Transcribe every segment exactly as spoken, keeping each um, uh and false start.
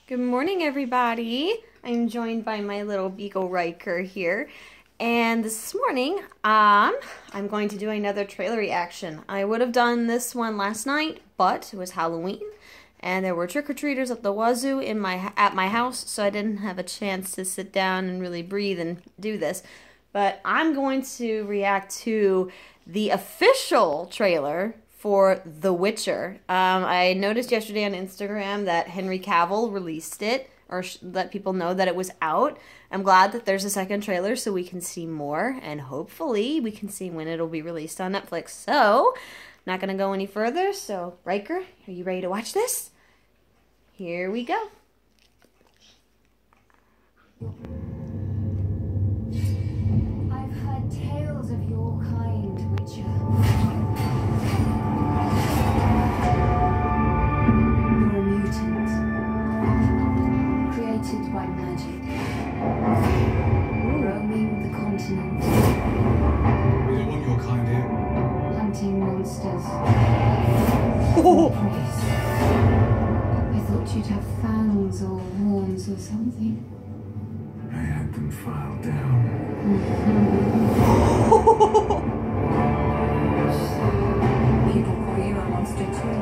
Good morning, everybody. I'm joined by my little beagle Riker here. And this morning, um, I'm going to do another trailer reaction. I would have done this one last night, but it was Halloween, and there were trick-or-treaters at the wazoo in my at my house, so I didn't have a chance to sit down and really breathe and do this. But I'm going to react to the official trailer for The Witcher. Um, I noticed yesterday on Instagram that Henry Cavill released it, or let people know that it was out. I'm glad that there's a second trailer so we can see more, and hopefully we can see when it'll be released on Netflix. So, not gonna go any further, so Riker, are you ready to watch this? Here we go. I've heard tales of your kind, Witcher. You're a mutant, created by magic, roaming the continent. We don't want your kind here. Hunting monsters. Oh. Praise. I thought you'd have fangs or horns or something. I had them filed down. People call you a monster too.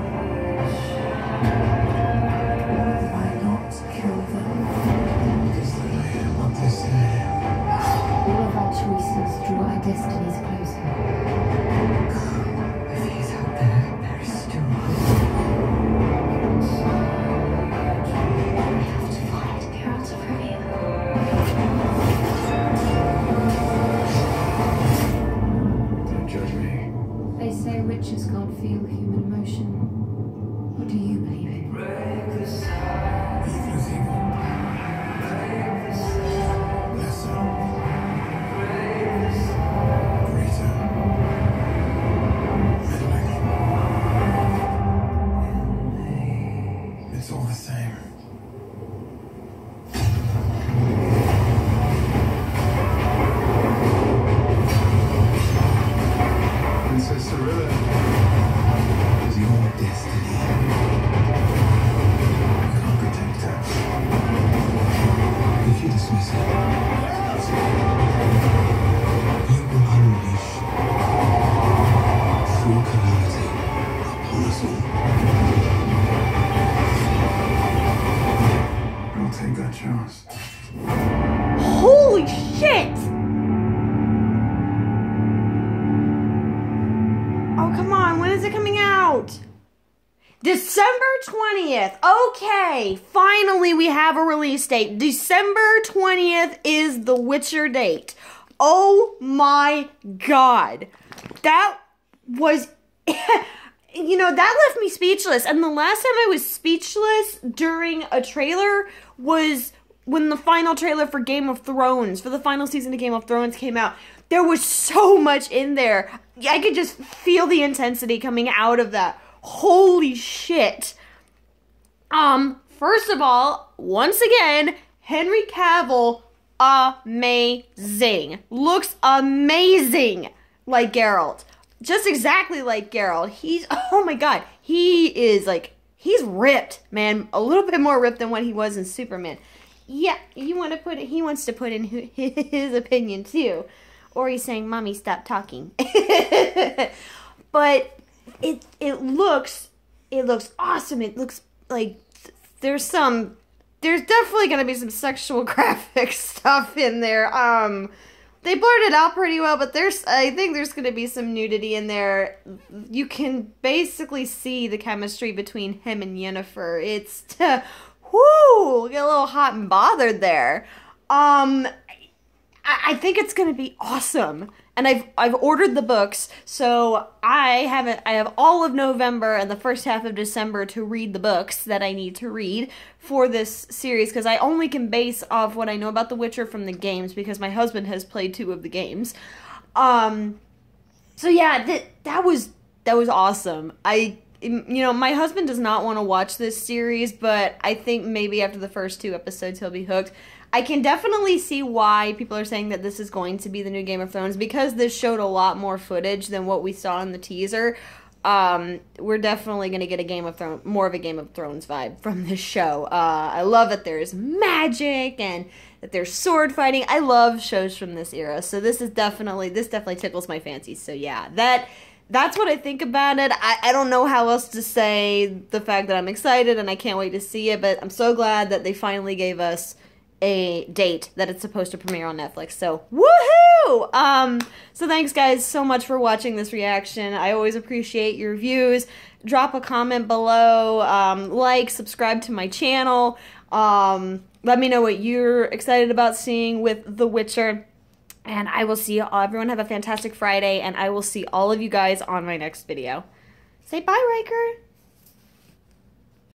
Why not kill them? Because I am what they say. All of our choices draw our destinies closer. If he's out there, there is still hope. We have to find Geralt of Rivia. Don't judge me. They say witches can't feel human emotion. What do you believe in? Evil is evil. Lesser. Greater. Middling. It's all the same. Princess Cirilla is your destiny. You can't protect her. If you dismiss it, you will unleash true calamity upon us all. I'll take that chance. Holy shit! Oh, come on. When is it coming out? December twentieth. Okay. Finally, we have a release date. December twentieth is the Witcher date. Oh my god. That was... you know, that left me speechless. And the last time I was speechless during a trailer was when the final trailer for Game of Thrones, for the final season of Game of Thrones came out. There was so much in there. I could just feel the intensity coming out of that. Holy shit. Um, first of all, once again, Henry Cavill, amazing. Looks amazing like Geralt. Just exactly like Geralt. He's, oh my god, he is like, he's ripped, man. A little bit more ripped than what he was in Superman. Yeah, you want to put it, he wants to put in his opinion too. Or he's saying, Mommy, stop talking. But it it looks, it looks awesome. It looks like there's some, there's definitely going to be some sexual graphic stuff in there. Um, they blurred it out pretty well, but there's, I think there's going to be some nudity in there. You can basically see the chemistry between him and Yennefer. It's, whoo, get a little hot and bothered there. Um... I think it's gonna be awesome, and I've I've ordered the books, so I haven't I have all of November and the first half of December to read the books that I need to read for this series, because I only can base off what I know about The Witcher from the games, because my husband has played two of the games. Um, so yeah, that that was that was awesome. I you know my husband does not want to watch this series, but I think maybe after the first two episodes he'll be hooked. I can definitely see why people are saying that this is going to be the new Game of Thrones, because this showed a lot more footage than what we saw in the teaser. Um, we're definitely going to get a Game of Thrones, more of a Game of Thrones vibe from this show. Uh, I love that there's magic and that there's sword fighting. I love shows from this era. So this is definitely, this definitely tickles my fancy. So yeah, that, that's what I think about it. I, I don't know how else to say the fact that I'm excited and I can't wait to see it, but I'm so glad that they finally gave us a date that it's supposed to premiere on Netflix. So woohoo! Um, so thanks guys so much for watching this reaction. I always appreciate your views. Drop a comment below, um, like, subscribe to my channel. Um, let me know what you're excited about seeing with The Witcher. And I will see you all. Everyone have a fantastic Friday, and I will see all of you guys on my next video. Say bye, Riker.